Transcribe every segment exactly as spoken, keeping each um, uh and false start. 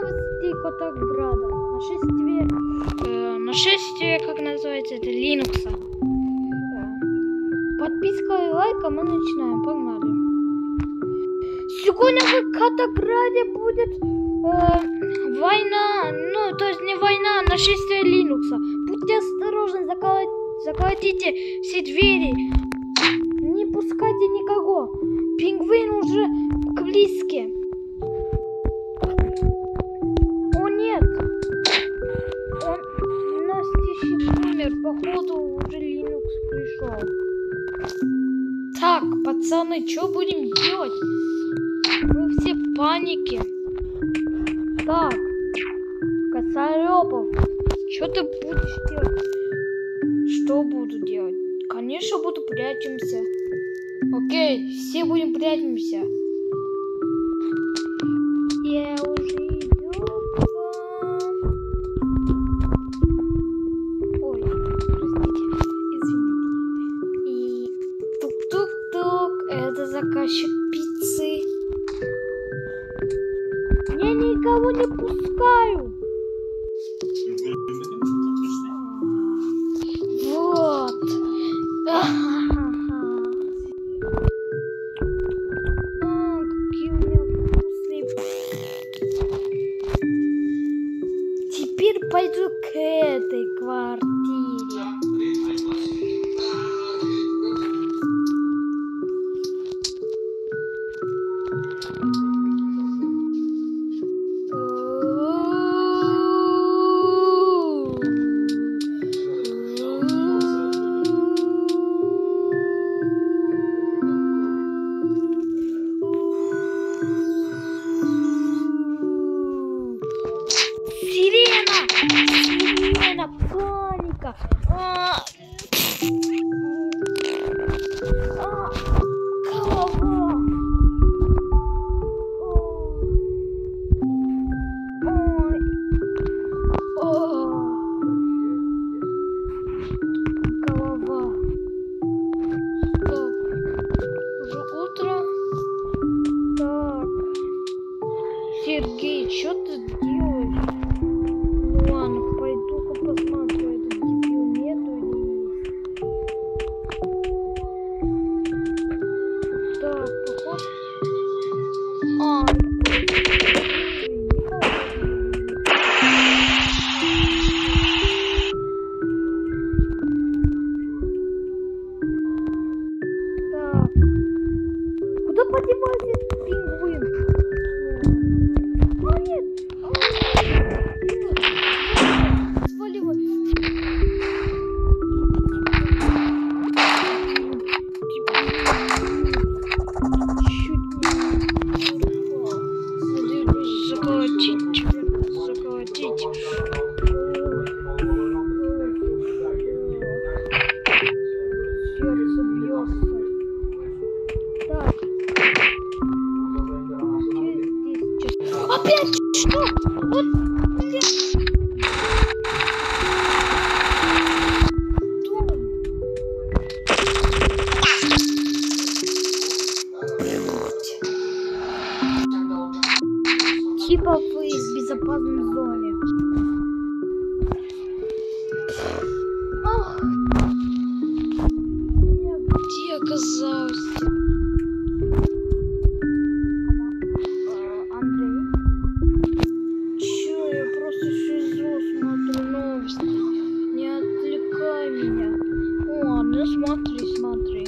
новости Котограда. Нашествие, э, нашествие, как называется, это Линукса. Да. Подписка и лайк, а мы начинаем. Погнали. Сегодня в Котограде будет э, война, ну то есть не война, а нашествие Линукса. Будьте осторожны, заколотите, заколотите все двери, не пускайте никого. Пингвин уже близко. О нет, он настичь умер, походу уже Линукс пришел. Так, пацаны, что будем делать? Мы все в панике. Так, Косарёпов, что ты будешь делать? Что буду делать? Конечно, буду прячемся. Окей, все будем прячемся. Я уже иду к вам. Ой, простите, извините. И тук-тук-тук, это заказчик пиццы. Я никого не пускаю. Вот. Какие у меня вкусные. Теперь пойду к этой квартире. Паника. А, а, голова. Ой. О. Голова. Стоп. Уже утро. Так. Сергей, что ты делаешь? Ну ладно, пойду-ка посмотрю, этот дебил нету или есть. Так, похож. А, так. Куда подевался этот пингвин? А, нет! Опять что? Вот, блин. Типа вы в безопасной зоне. Ах. Я где оказался? Смотри, смотри.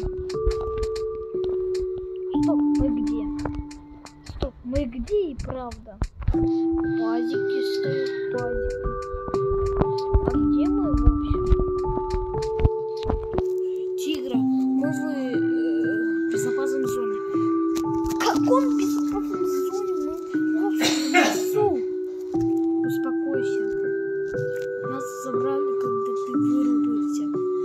Стоп, мы где? Стоп, мы где и правда? Пазики стоят, пазики. А где мы в общем? Тигра, мы в э, безопасной зоне. В каком безопасной зоне? Мы в общем в лесу. Успокойся. Нас забрали, когда ты вырубился.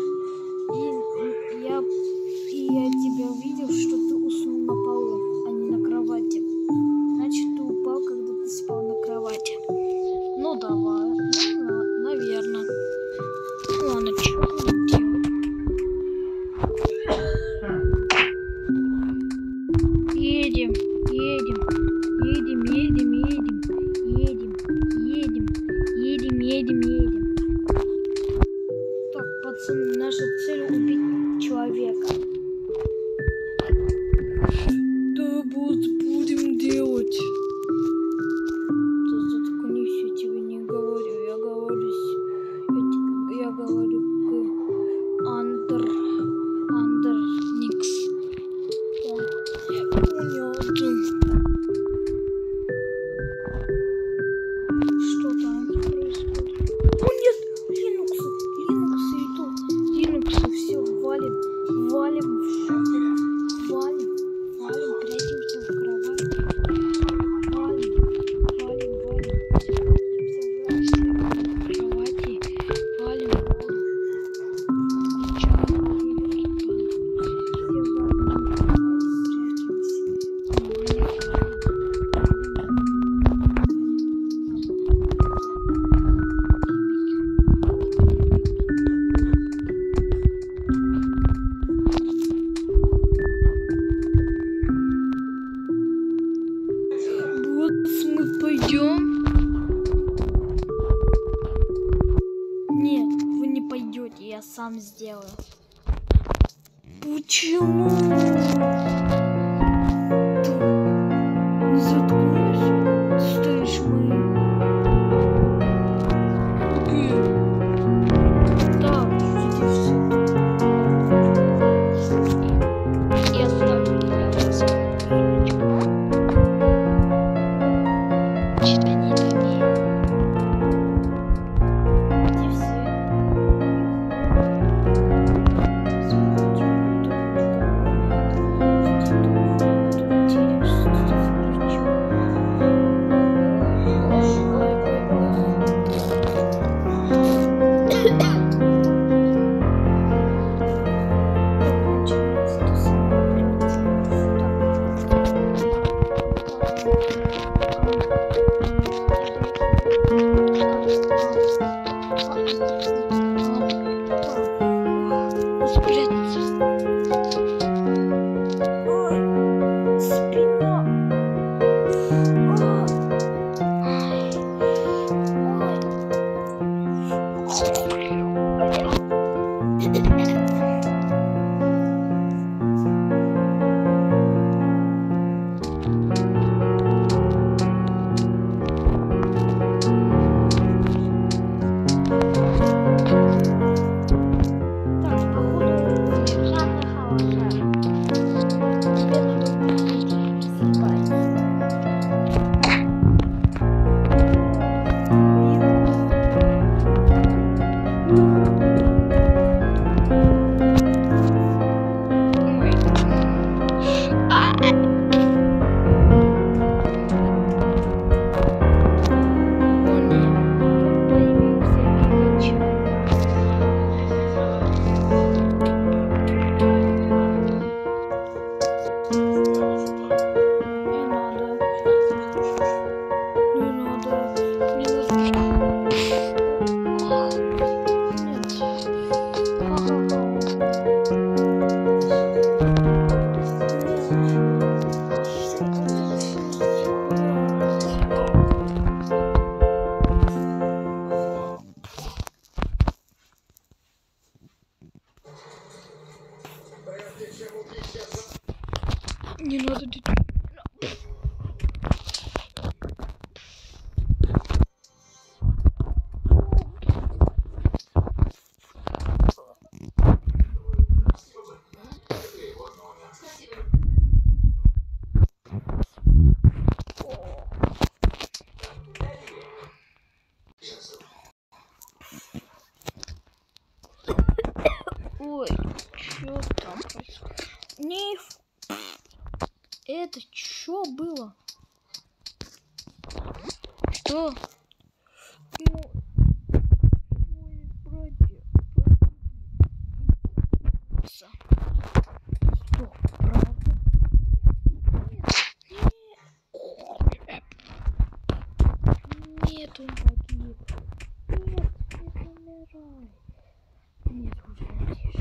И я тебя увидел, что ты уснул на полу, а не на кровати. Значит, ты упал, когда ты спал на кровати. Ну давай, ну, наверное. Ладно, что будем делать? Едем, едем, едем, едем, едем, едем. мы пойдем? Нет, вы не пойдете, я сам сделаю. Почему? Ты не заткнешься? Ты стоишь мы. Окей. Так, иди все. Я ставлю для вас ссылочку. Что-то не такие. Иди все. Не надо детей. Ой, что там происходит? Не... Это что было? Что? Ну, мои братья. Что, правда? Нет, нет. Нет, он погиб. Нет, не умирай. Нет, уже тише.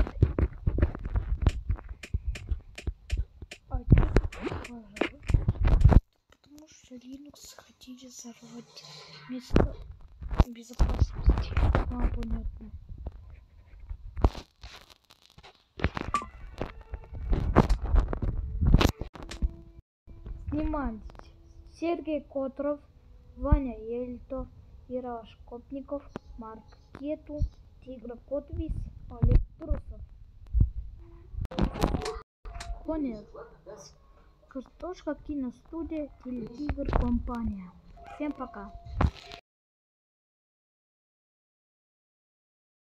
А пожалуйста. Потому что Linux хотели взорвать место безопасности. А, понятно. Снимались Сергей Котров, Ваня Ельто, Ираш Копников, Марк Кету, Тигра Котвис, Олег Трусов. Понял. Картошка, киностудия, телетигр, компания. Всем пока.